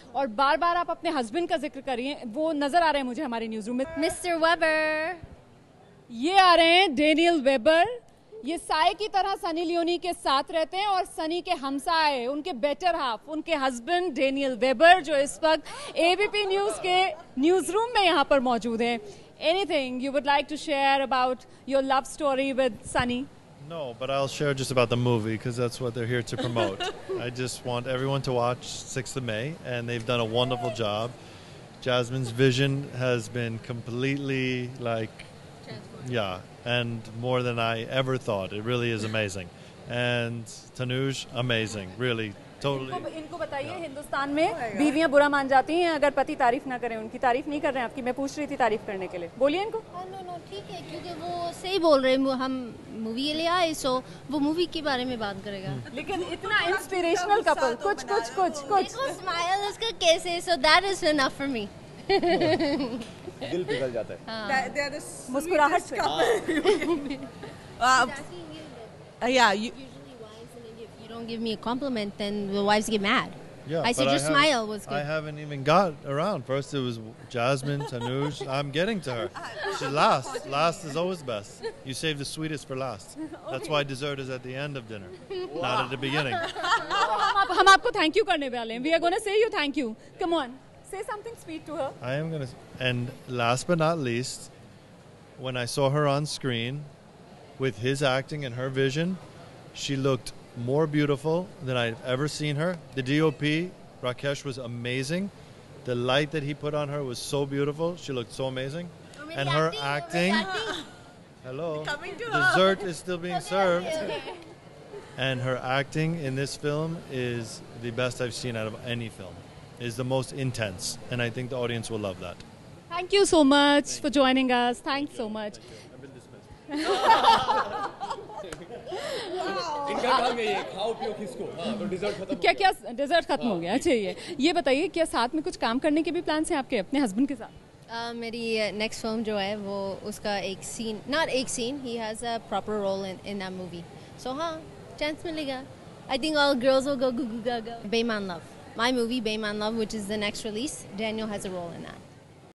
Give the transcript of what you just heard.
और बार बार आप अपने हस्बैंड का जिक्र करिए, वो नजर आ रहे हैं मुझे हमारे न्यूज रूम में। मिस्टर वेबर, ये आ रहे हैं डेनियल वेबर। ये साय की तरह सनी लियोनी के साथ रहते हैं और सनी के हमसाए, उनके बेटर हाफ, उनके हस्बैंड डेनियल वेबर, जो इस वक्त एबीपी न्यूज के न्यूज रूम में यहाँ पर मौजूद हैं। Anything you would like to share about your love story with Sunny? No, but I'll share just about the movie because that's what they're here to promote. I just want everyone to watch 6th of May, and they've done a wonderful job. Jasmine's vision has been completely and more than I ever thought. It really is amazing. And Tanuj, amazing, really. Totally. इनको बताइए, हिंदुस्तान में बीवियां बुरा मान जाती हैं अगर पति तारीफ ना करें। उनकी तारीफ नहीं कर रहे हैं आपकी, मैं पूछ रही थी तारीफ करने के लिए। बोलिए इनको। नो ठीक है, क्योंकि वो सही बोल रहे हैं, हम मूवी के लिए आए, सो वो मूवी के बारे में बात करेगा। लेकिन इतना इंस्पिरेशनल कपल, कुछ स्माइल उसका कैसे, so that is enough for me. दिल पिघल जाता है मुस्कुराहट से। Don't give me a compliment, then the wives get mad. Yeah, I said your smile was good. I haven't even got around. First it was Jasmine, Tanuj. I'm getting to her. She's last. Last is always best. You save the sweetest for last. That's why dessert is at the end of dinner, not at the beginning. हम आपको thank you करने वाले हैं. We are going to say you thank you. Come on, say something sweet to her. I am going to. And last but not least, when I saw her on screen with his acting and her vision, she looked more beautiful than I've ever seen her. The DOP, Rakesh, was amazing. The light that he put on her was so beautiful. She looked so amazing. And her acting. Hello. Dessert is still being served. And her acting in this film is the best I've seen out of any film. Is the most intense. And I think the audience will love that. Thank you so much for joining us. Thanks so much. I've been dismissed. इनका काम यही है, खाओ पियो खिसको। तो dessert खत्म। क्या dessert खत्म हो गया? अच्छा, ये बताइए, क्या साथ में कुछ काम करने के भी प्लान्स हैं आपके अपने हस्बैंड के साथ? मेरी नेक्स्ट फिल्म जो है वो उसका एक सीन, नॉट एक scene, he has a proper role in that movie, so हाँ चांस मिलेगा। I think all girls will go go go go. Beimaan love, my movie Beeman Love, which is the next release, Daniel has a role in that.